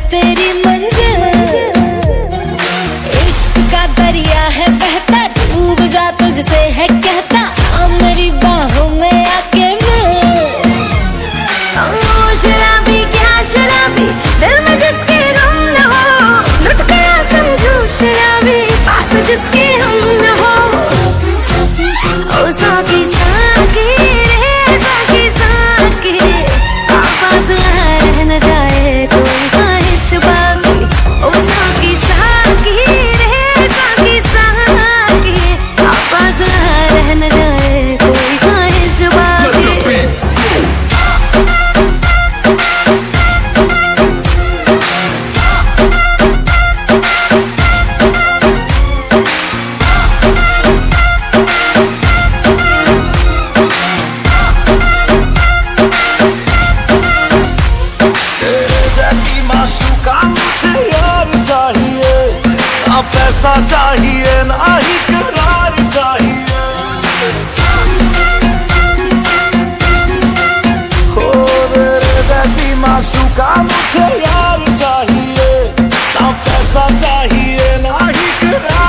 तेरी मंजिल, इश्क का दरिया है बहता, डूब जा तुझसे है कहता, आ मेरी बाहों में आके मिल। ओ शराबी क्या शराबी, दिल में जिसके गम न हो, लुट गया समझो शराबी, पास जिसके हम न हो। ओ साकी साकी रे साकी साकी, आवाज रह न जाए कोई ख्वाहिश बाकी। ओ साकी साकी रे साकी साकी, आवाज रह न जाए कोई ख्वाहिश बाकी। पैसा चाहिए ना ही करार चाहिए, हो तेरे जैसी माशूका मुझे यार चाहिए, ना पैसा चाहिए ना ही करार।